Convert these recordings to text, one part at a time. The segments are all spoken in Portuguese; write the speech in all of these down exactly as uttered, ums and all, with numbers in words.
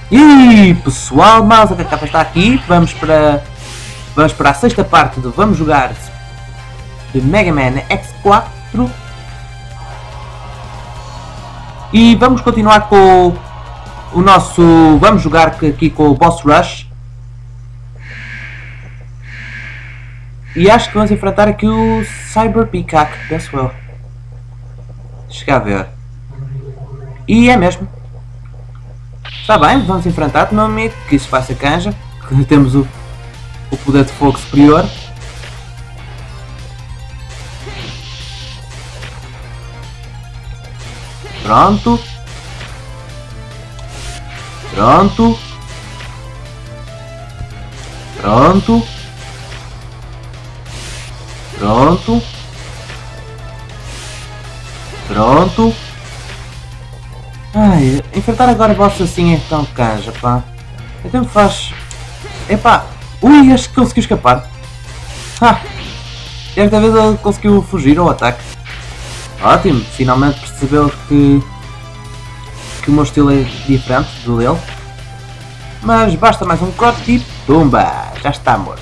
E pessoal, malta, que a capa está aqui. Vamos para, vamos para a sexta parte do Vamos Jogar de Mega Man X quatro. E vamos continuar com o nosso... Vamos jogar aqui com o Boss Rush. E acho que vamos enfrentar aqui o Cyber Peacock, penso eu. Chega a ver. E é mesmo. Está bem, vamos enfrentar, meu amigo, que isso vai ser canja. Temos o, o poder de fogo superior. Pronto. Pronto. Pronto. Pronto. Pronto. Ai, enfrentar agora boss assim é tão canja, pá. Então me faz... Epá. Ui, acho que conseguiu escapar. Ha! Desta vez ele conseguiu fugir ao ataque. Ótimo, finalmente percebeu que... Que o meu estilo é diferente do dele. Mas basta mais um corte e... Pumba! Já está morto.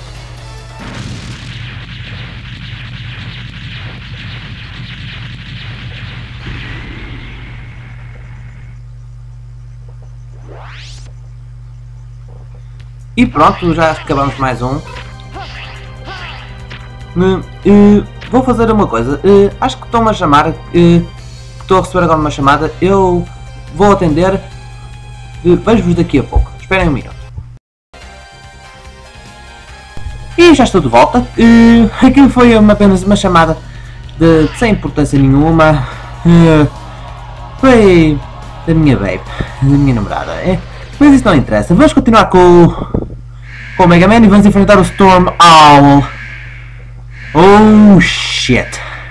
E pronto, já acabamos mais um. Uh, uh, vou fazer uma coisa. Uh, acho que estão-me a chamar. Uh, que estou a receber agora uma chamada. Eu vou atender. Uh, Vejo-vos daqui a pouco. Esperem um minuto. E já estou de volta. Uh, aquilo foi uma, apenas uma chamada de, sem importância nenhuma. Uh, foi da minha babe, da minha namorada. É, mas isso não interessa. Vamos continuar com o. Com o Mega Man e vamos enfrentar o Storm Owl. Oh shit.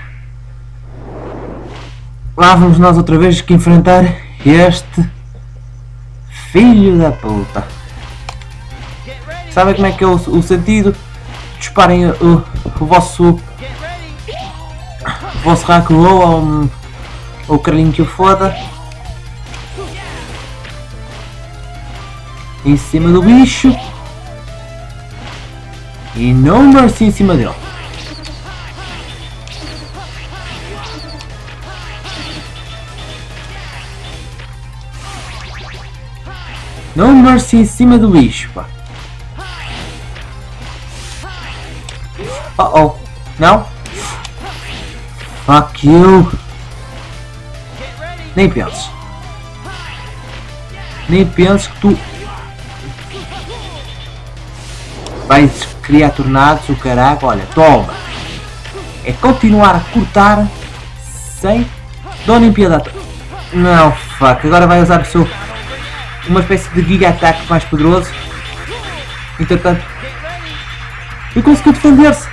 Lá vamos nós outra vez que enfrentar este filho da puta. Sabem como é que é o, o sentido? Disparem o, o vosso o vosso Raku ou o carlinho que o foda em cima do bicho. E no mercy em cima dele. No mercy em cima do bicho, pá. Oh oh. Não? Fuck you. Nem penses. Nem penses que tu vais criar tornados, o caraca, olha, toma! É continuar a cortar sem dona impiedade. Não, fuck, agora vai usar o seu uma espécie de giga ataque mais poderoso. Entretanto, e conseguiu defender-se.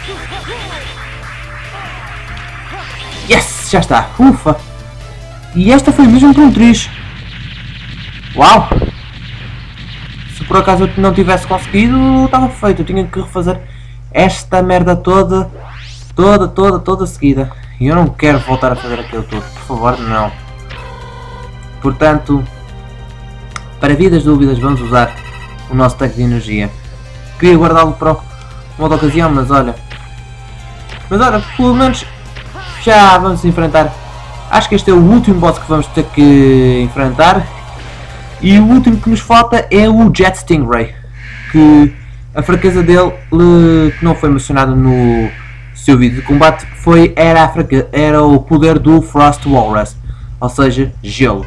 Yes, já está, ufa! E esta foi mesmo para um triz. Uau! Se por acaso eu não tivesse conseguido, estava feito. Eu tinha que refazer esta merda toda, toda, toda, toda seguida. E eu não quero voltar a fazer aquilo tudo. Por favor, não. Portanto, para vidas dúvidas, vamos usar o nosso tanque de energia. Queria guardá-lo para uma outra ocasião, mas olha. Mas olha, pelo menos já vamos enfrentar. Acho que este é o último boss que vamos ter que enfrentar. E o último que nos falta é o Jet Stingray, que a fraqueza dele, que não foi mencionado no seu vídeo de combate, foi, era, a fraqueza, era o poder do Frost Walrus, ou seja, gelo.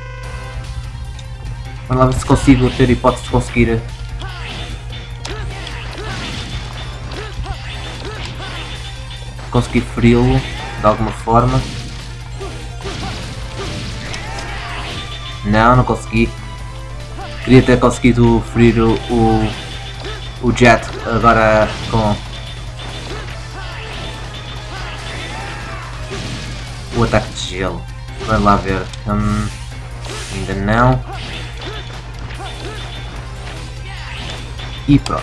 Vamos lá ver se consigo ter hipótese de conseguir conseguir feri-lo de alguma forma. Não, não consegui. Queria ter conseguido ferir o, o, o Jet agora com o ataque de gelo. Vamos lá ver. Hum, ainda não. E pronto.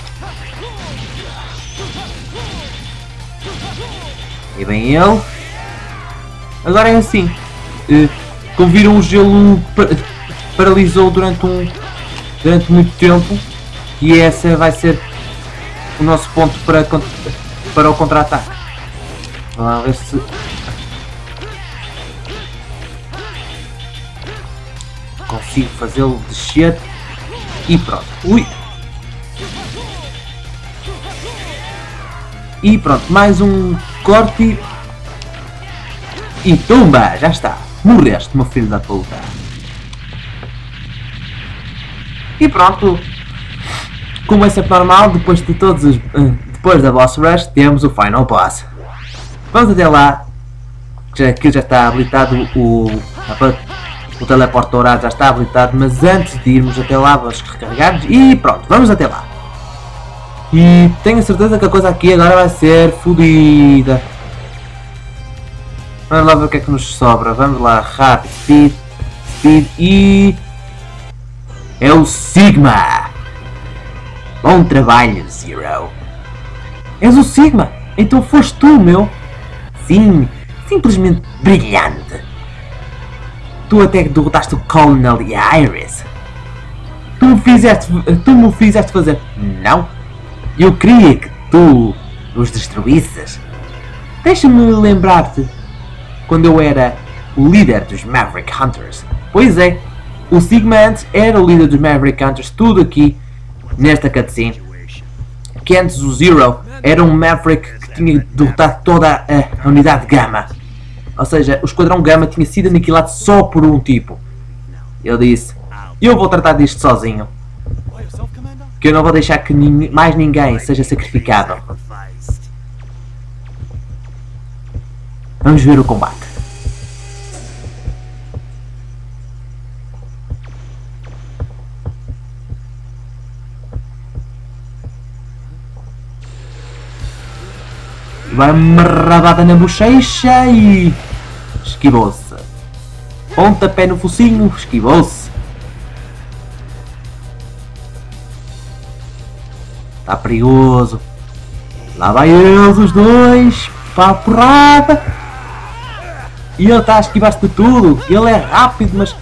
E bem ele. Agora é assim. Uh, como viram, o gelo paralisou durante um, durante muito tempo. E esse vai ser o nosso ponto para, para o contra-ataque. Vamos lá ver se... consigo fazê-lo descer. E pronto. Ui! E pronto, mais um corte. E tumba! Já está. Morreste, meu filho da puta. E pronto. Como é sempre normal, depois de todos os, depois da boss rush, temos o final boss. Vamos até lá. Já, aqui já está habilitado o, o teleporte dourado, já está habilitado, mas antes de irmos até lá, vamos recarregar e pronto, vamos até lá. E tenho certeza que a coisa aqui agora vai ser fodida. Vamos lá ver o que é que nos sobra. Vamos lá, rápido, speed, speed e... é o Sigma! Bom trabalho, Zero! És o Sigma! Então foste tu, meu! Sim, simplesmente brilhante! Tu até que derrotaste o Colonel e a Iris! Tu me fizeste, tu me fizeste fazer... Não! Eu queria que tu os destruísses! Deixa-me lembrar-te... quando eu era o líder dos Maverick Hunters. Pois é, o Sigma antes era o líder dos Maverick Hunters, tudo aqui nesta cutscene. Que antes o Zero era um Maverick que tinha derrotado toda a unidade Gamma. Ou seja, o Esquadrão Gamma tinha sido aniquilado só por um tipo. Ele disse, eu vou tratar disto sozinho. Que eu não vou deixar que nin mais ninguém seja sacrificado. Vamos ver o combate. Vai uma rabada na bochecha e... esquivou-se. Pontapé no focinho, esquivou-se. Está perigoso. Lá vai eles os dois. Para a porrada. E ele está a esquivar-se de tudo. Ele é rápido, mas...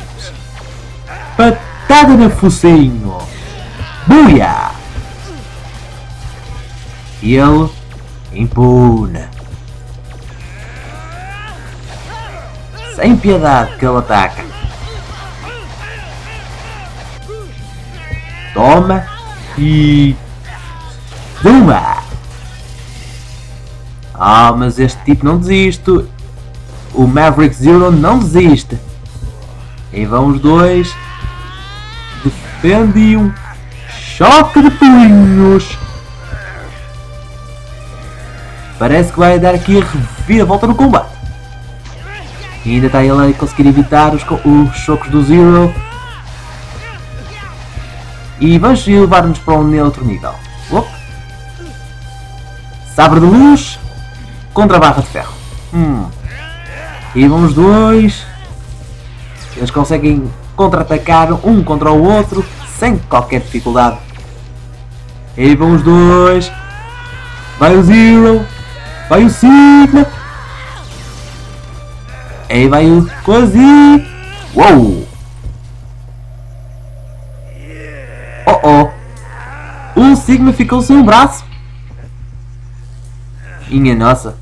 patada no focinho. Buia! E ele... impune. Sem piedade que ele ataca. Toma. E... Zuma! Ah, mas este tipo não desiste. O Maverick Zero não desiste. E vão os dois. Defende e um choque de punhos. Parece que vai dar aqui a reviravolta no combate. E ainda está ele a conseguir evitar os, os chocos do Zero. E vamos levar-nos para um outro nível. Opa. Sabre de luz contra a barra de ferro. Hum. E vão os dois. Eles conseguem contra-atacar um contra o outro sem qualquer dificuldade. E vão os dois. Vai o Zero. Vai o Sigma. E vai o Quasi. Uou. Oh oh. O Sigma ficou sem um braço. Minha nossa.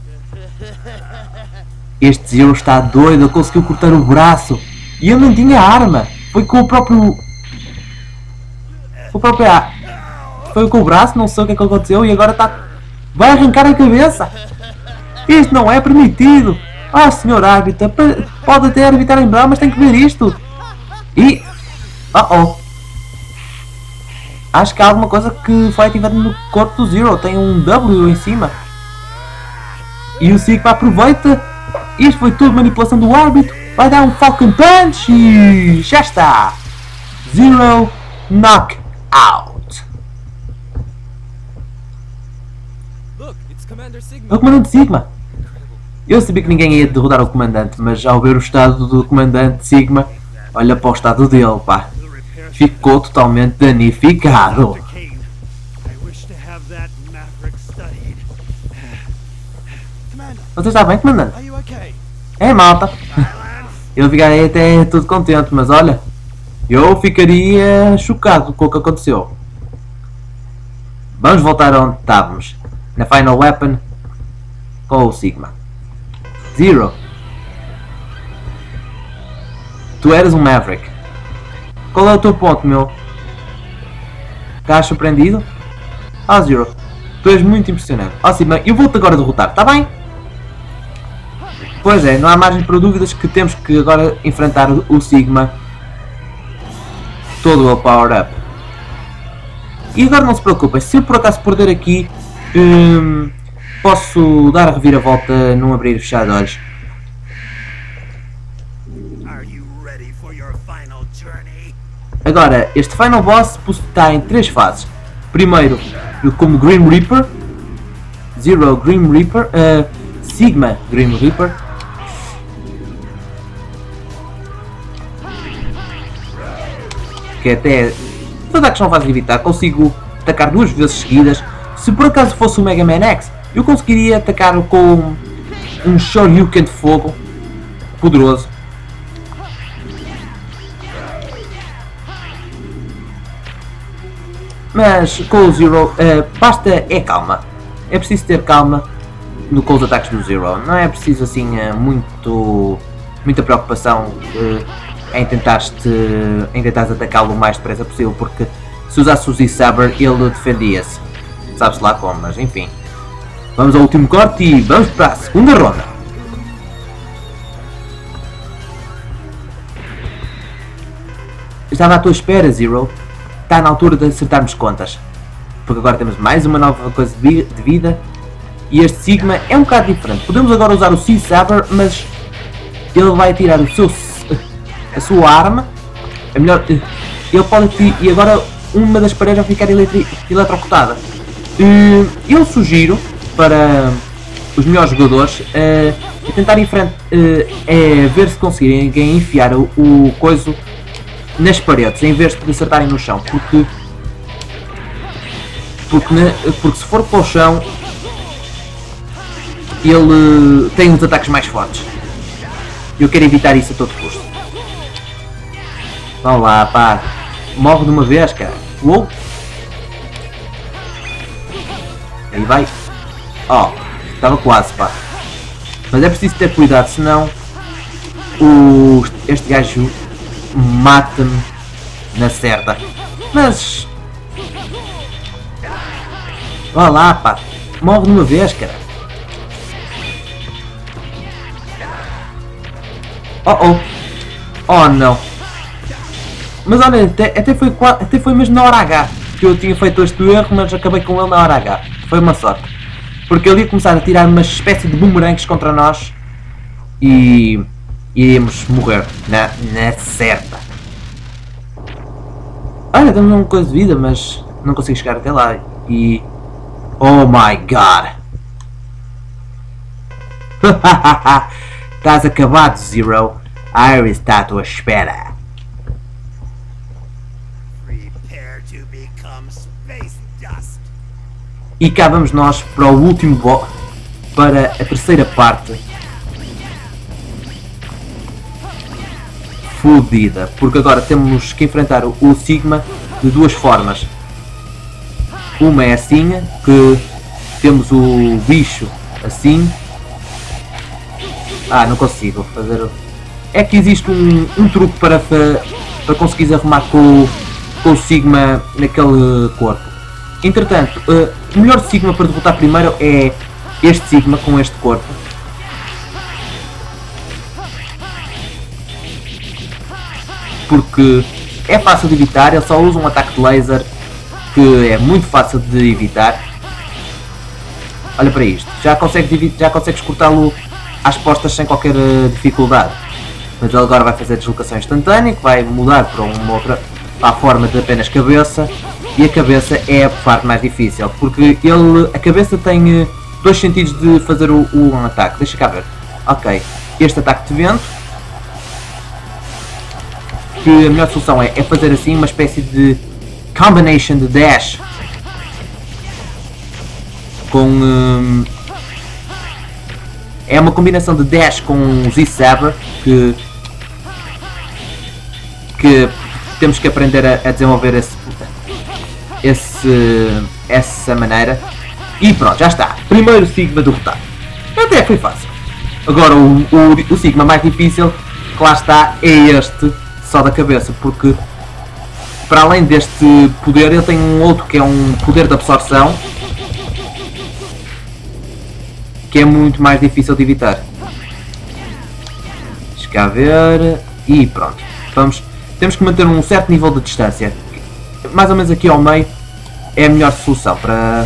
Este Zero está doido, ele conseguiu cortar o braço. E ele não tinha arma. Foi com o próprio... O próprio... Foi com o braço, não sei o que é que aconteceu. E agora está... vai arrancar a cabeça. Isto não é permitido. Ah, oh, senhor árbitro. Pode até arbitrar em bravo, mas tem que ver isto. E... Oh oh. Acho que há alguma coisa que foi ativada no corpo do Zero. Tem um W em cima. E o Sigma aproveita. Isto foi tudo manipulação do árbitro. Vai dar um Falcon Punch e já está. Zero Knockout. É o Comandante Sigma. Eu sabia que ninguém ia derrotar o Comandante, mas ao ver o estado do Comandante Sigma, olha para o estado dele, pá. Ficou totalmente danificado. Você está bem, Comandante? É, malta. Eu ficarei até tudo contente, mas olha, Eu ficaria chocado com o que aconteceu. Vamos voltar onde estávamos. Na Final Weapon com o Sigma. Zero. Tu eras um Maverick. Qual é o teu ponto, meu? Estás surpreendido? Ah, Zero. Tu és muito impressionante. Ah, Sigma, eu vou-te agora derrotar, está bem? Pois é, não há margem para dúvidas que temos que agora enfrentar o Sigma todo o power-up. E agora não se preocupem, se eu por acaso perder aqui, hum, posso dar a reviravolta num abrir e fechar de olhos. Agora, este Final Boss está em três fases. Primeiro, como Grim Reaper, Zero Grim Reaper, uh, Sigma Grim Reaper. Que até os ataques não fazem evitar, consigo atacar duas vezes seguidas. Se por acaso fosse o Mega Man X, eu conseguiria atacar com um Shoryuken de fogo poderoso. Mas com o Zero, uh, basta é calma. É preciso ter calma no, com os ataques do Zero. Não é preciso assim uh, muito, muita preocupação uh, em tentares em tentares atacá-lo o mais depressa possível, porque se usasse o Z-Saber ele defendia-se. Sabe-se lá como, mas enfim. Vamos ao último corte e vamos para a segunda ronda. Estava à tua espera, Zero. Está na altura de acertarmos contas, porque agora temos mais uma nova coisa de vida e este Sigma é um bocado diferente. Podemos agora usar o Z-Saber, mas ele vai tirar o seu, a sua arma, a melhor, ele pode, e agora uma das paredes vai ficar eletri, eletrocutada. Eu sugiro para os melhores jogadores é tentar enfrentar, é ver se conseguirem enfiar o, o coiso nas paredes, em vez de acertarem no chão, porque porque, porque se for para o chão ele tem uns ataques mais fortes. Eu quero evitar isso a todo custo. Vamos lá, pá, morre de uma vez, cara. Uou. Aí vai. Oh, estava quase, pá. Mas é preciso ter cuidado, senão o, este gajo mata-me na certa. Mas vá lá, pá, morre de uma vez, cara. Oh oh, oh não. Mas olha, até, até, foi, até foi mesmo na hora H que eu tinha feito este erro, mas acabei com ele na hora H. Foi uma sorte, porque ele ia começar a tirar uma espécie de bumerangues contra nós e iríamos morrer na, na certa. Olha, temos uma coisa de vida, mas não consigo chegar até lá. E oh my god. Estás acabado, Zero. Iris está à tua espera. E cá vamos nós para o último boss, para a terceira parte. Fodida, porque agora temos que enfrentar o Sigma de duas formas. Uma é assim, que temos o bicho assim. Ah, não consigo fazer. É que existe um, um truque para, para conseguir arrumar com, com o Sigma naquele corpo. Entretanto, uh, o melhor Sigma para derrotar primeiro é este Sigma com este corpo. Porque é fácil de evitar, ele só usa um ataque de laser que é muito fácil de evitar. Olha para isto, já consegues, já consegues cortá-lo às postas sem qualquer dificuldade. Mas ele agora vai fazer deslocação instantânea, que vai mudar para uma outra, para a forma de apenas cabeça. E a cabeça é a parte mais difícil, porque ele, a cabeça tem dois sentidos de fazer o, o um ataque. Deixa cá ver. Ok, este ataque de vento, que a melhor solução é, é fazer assim uma espécie de combination de dash com um, é uma combinação de dash com Z-Saber que que temos que aprender a, a desenvolver esse, esse, essa maneira. E pronto, já está. Primeiro Sigma derrotado. Até foi fácil. Agora o, o, o Sigma mais difícil, que lá está, é este só da cabeça, porque para além deste poder ele tem um outro que é um poder de absorção, que é muito mais difícil de evitar. Deixa cá ver. E pronto. Vamos, temos que manter um certo nível de distância. Mais ou menos aqui ao meio é a melhor solução para...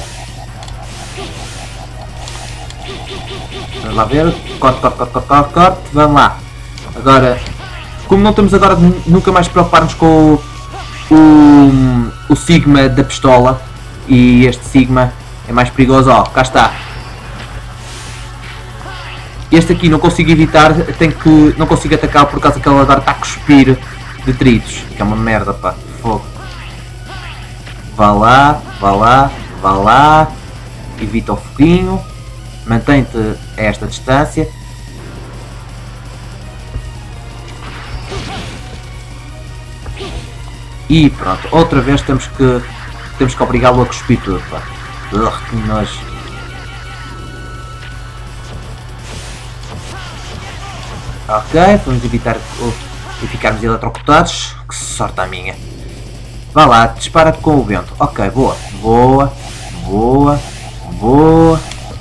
Vamos lá ver. Corte, corte, corte, corte, corte, corte. Vamos lá. Agora, como não temos agora de nunca mais preocupar-nos com o, o, o Sigma da pistola, e este Sigma é mais perigoso, ó, cá está. Este aqui não consigo evitar, tenho que, não consigo atacar por causa que ele agora está a cuspir detritos, que é uma merda, pá, fogo. Vá lá, vá lá, vá lá, evita o foguinho, mantém-te a esta distância. E pronto, outra vez temos que, temos que obrigá-lo a cuspir tudo, pá. Ugh, que nojo. Ok, vamos evitar e ficarmos eletrocutados. Que sorte a minha. Vá lá, dispara com o vento. Ok, boa, boa, boa, boa.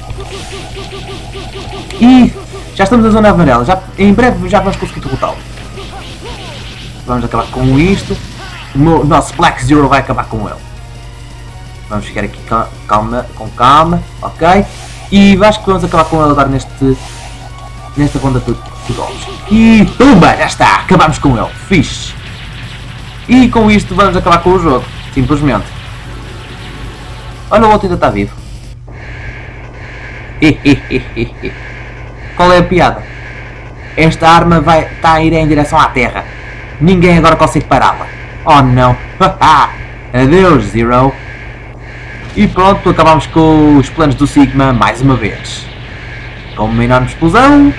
E já estamos na zona amarela. Já, em breve já vamos conseguir derrotá-lo. Vamos acabar com isto. O meu, nosso Black Zero vai acabar com ele. Vamos ficar aqui calma, com calma. Ok. E acho que vamos acabar com ele a dar neste, nesta ronda de, de golpes. E pumba, já está. Acabamos com ele. Fixe. E com isto vamos acabar com o jogo. Simplesmente. Olha, o outro ainda está vivo. Qual é a piada? Esta arma vai, está a ir em direção à Terra. Ninguém agora consegue pará-la. Oh não. Adeus, Zero. E pronto, acabamos com os planos do Sigma mais uma vez. Com uma enorme explosão.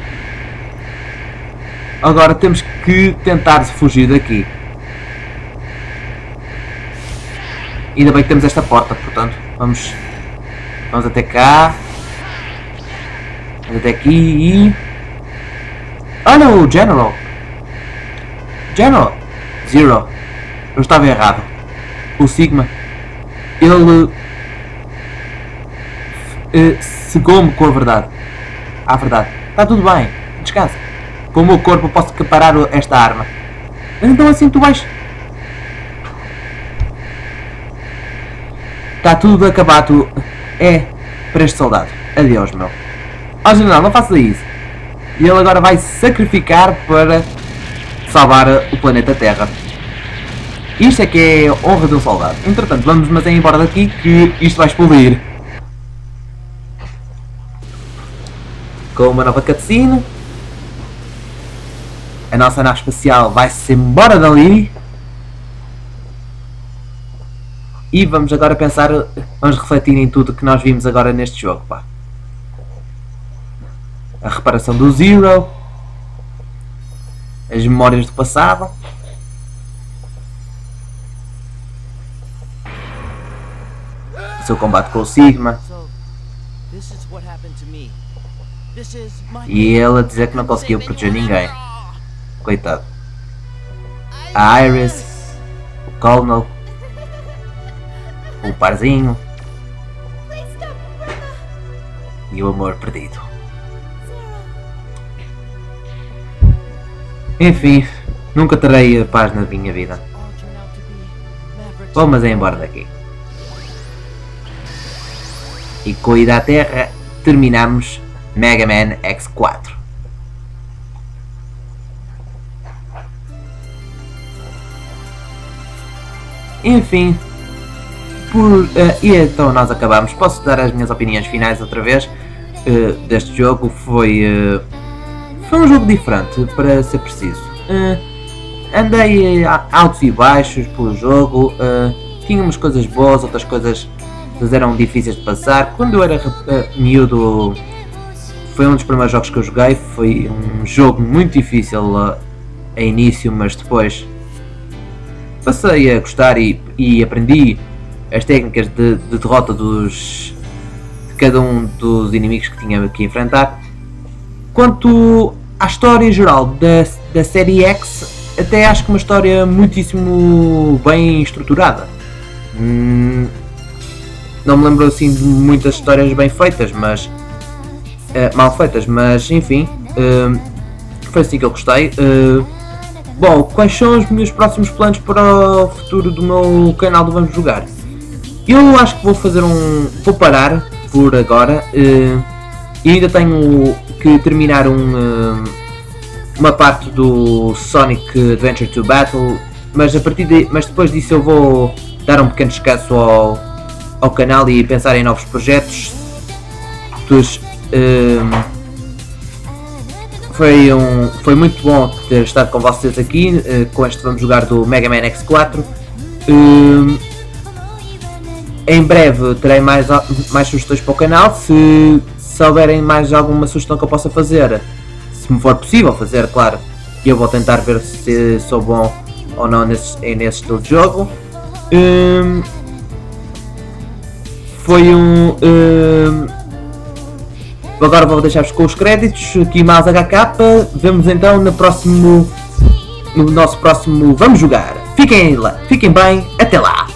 Agora temos que tentar fugir daqui. Ainda bem que temos esta porta, portanto, vamos, vamos até cá. Vamos até aqui e... Olha o General! General! Zero. Eu estava errado. O Sigma, ele... Uh, cegou-me com a verdade. A verdade. Está tudo bem. Descansa. Com o meu corpo eu posso parar esta arma. Então assim tu vais... Está tudo acabado. É para este soldado. Adeus, meu. Ó, general, não faça isso. E ele agora vai se sacrificar para salvar o planeta Terra. Isto é que é a honra de um soldado. Entretanto, vamos mas é embora daqui que isto vai explodir. Com uma nova cutscene. A nossa nave espacial vai-se embora dali. E vamos agora pensar, vamos refletir em tudo que nós vimos agora neste jogo, pá. A reparação do Zero. As memórias do passado. O seu combate com o Sigma. E ele a dizer que não conseguiu proteger ninguém. Coitado. A Iris. O Colonel. O parzinho. E o amor perdido. Enfim, nunca terei paz na minha vida. Vamos embora daqui. E com a ida à Terra terminamos Mega Man X quatro. Enfim, por, uh, e então nós acabamos. Posso dar as minhas opiniões finais outra vez uh, deste jogo. Foi, uh, foi um jogo diferente, para ser preciso. Uh, andei altos e baixos pelo jogo. Uh, tinha umas coisas boas, outras coisas eram difíceis de passar. Quando eu era uh, miúdo, foi um dos primeiros jogos que eu joguei. Foi um jogo muito difícil uh, a início, mas depois passei a gostar e, e aprendi as técnicas de, de derrota dos, de cada um dos inimigos que tinha que enfrentar. Quanto à história em geral da, da série X, até acho que uma história muitíssimo bem estruturada. Hum, não me lembro assim de muitas histórias bem feitas, mas uh, mal feitas, mas enfim, uh, foi assim que eu gostei. Uh, bom, quais são os meus próximos planos para o futuro do meu canal do Vamos Jogar? Eu acho que vou fazer um, vou parar por agora. Uh, e ainda tenho que terminar um, uh, uma parte do Sonic Adventure two Battle, mas a partir de, mas depois disso eu vou dar um pequeno descanso ao, ao canal e pensar em novos projetos. Dos, uh, foi, um, foi muito bom ter estado com vocês aqui uh, com este Vamos Jogar do Mega Man X quatro. Uh, em breve terei mais, mais sugestões para o canal. Se, se houverem mais alguma sugestão que eu possa fazer, se me for possível fazer, claro, eu vou tentar ver se sou bom ou não nesse, nesse estilo de jogo. Um, foi um, um agora vou deixar-vos com os créditos aqui mais H K. Vemos então no próximo no nosso próximo Vamos Jogar. Fiquem lá, fiquem bem, até lá.